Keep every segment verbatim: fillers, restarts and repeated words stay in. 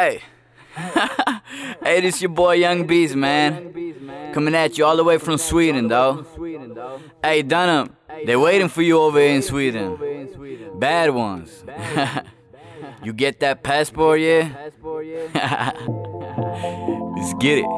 Hey, hey, this your boy Young Beast, man. Coming at you all the way from Sweden, though. Hey, Dunham, they waiting for you over here in Sweden. Bad ones. You get that passport, yeah? Let's get it.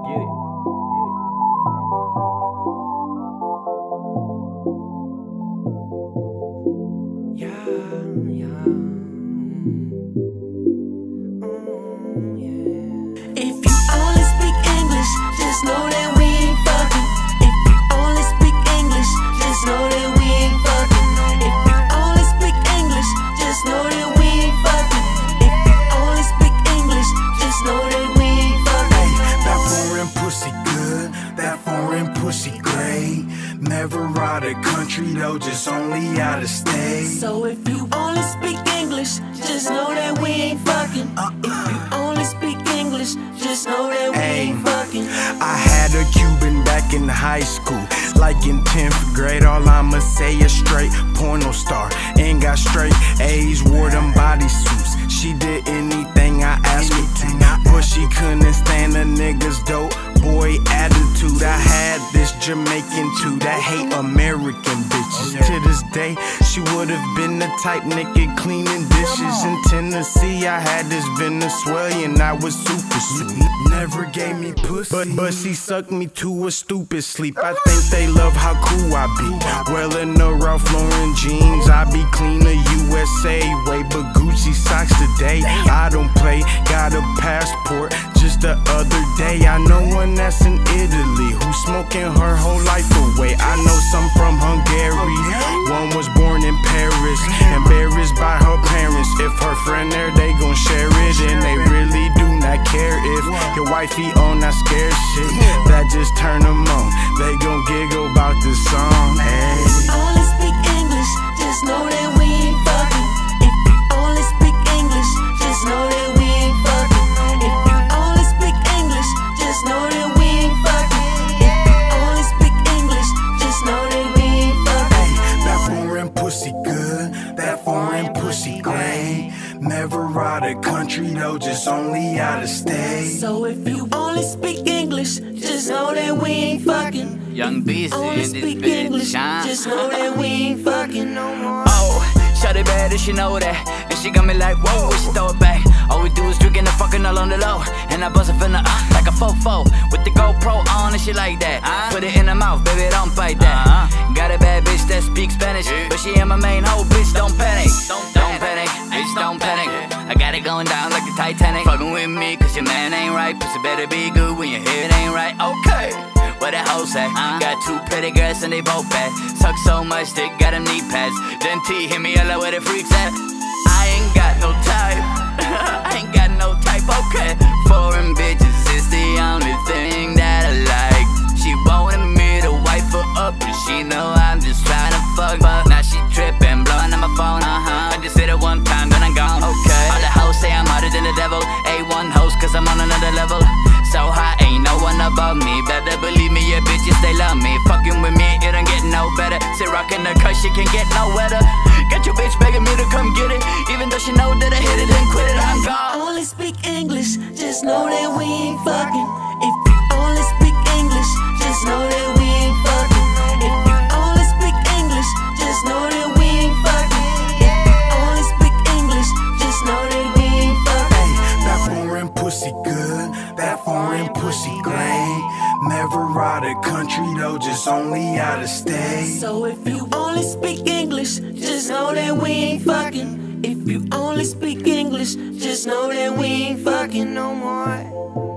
If you only speak English, just know that we ain't fucking. If you only speak English, just know that we ain't fucking. If you only speak English, just know that we ain't fucking. If you only speak English, just know that we ain't fucking. Hey, that foreign pussy good, that foreign pussy great. Never out of country though, just only out of state. So if you only speak English, just know that we ain't fucking. If you only speak English, just know that we ain't fucking. I had a Cuban back in high school, like in tenth grade. All I'ma say is straight porno star. Ain't got straight A's, wore them bodysuits. She did anything I asked her to, but she couldn't stand a nigga's dope boy attitude. I had this Jamaican too that hate American bitches. To this day, she would've been the type nigga cleaning dishes. In Tennessee, I had this Venezuelan, I was super sweet. Never gave me pussy, but, but she sucked me to a stupid sleep. I think they love how cool I be. Well, in the Ralph Lauren jeans, I be clean a U S A way, but Gucci socks today. I don't play, got a passport just the other day. I know one that's in Italy who's smoking her whole life away. I know some from Hungary, one was born in Paris, embarrassed by her parents. If her friend there, they gon' share it, and they really do not care if your wifey on that scared shit. That just turn them on, they gon' giggle about the song. Hey. Only speak English, just know that we ain't fucking. If you only speak English, just know that we ain't fucking. If you only speak English, just know that we ain't fucking. If you only speak English, just know that we ain't fucking. Hey, that foreign pussy good, that foreign pussy great. Never out of country though, just only out of state. So if you only speak English, just know that we ain't fucking. Young Beast Only in this speak English, bitch, huh? just know that we ain't fucking no more. Oh, shawty bad and she know that, and she got me like, whoa, when she throw it back. All we do is drinking and fucking all on the low, and I bust it from the uh, like a fofo with the GoPro on and shit like that. Uh, Put it in her mouth, baby, don't fight that. Uh, got a bad bitch that speaks Spanish, yeah, but she ain't my main hoe, bitch. Don't panic, don't, don't panic, bitch, don't panic. I got it going down like the Titanic. Fucking with me, cause your man ain't right. Pussy better be good when your head ain't right. Okay. Where that hoe at? Uh, got two pretty girls and they both bad. Suck so much dick, got them knee pads. Then T hit me yellow where the freaks at. I ain't got no type. I ain't got no type, okay. Foreign bitches is the only thing that I like. She wanted me to wipe her up, and she know I'm just trying to fuck. But now she tripping, blowing on my phone, uh-huh. I just hit it one time, then I'm gone, okay. All the hoes say I'm harder than the devil. A one host, cause I'm on another level. So high, ain't no one above me. Better believe me, yeah, bitches, they love me. Fucking with me, it don't get no better. Sit rockin' the cut, she can get no wetter. Got your bitch begging me to come get it, even though she know that I hit it and quit it, I'm gone. Only speak English, just know that we ain't fucking. If you only speak English, just know that we ain't fucking. If you only speak English, just know that we ain't fucking. If you only speak English, just know that we ain't fucking. Hey, that foreign pussy good, that foreign pussy great. Never out of country though, just only out of state. So if you only speak English, just know that we ain't fucking. If you only speak English, just know that we ain't fucking no more.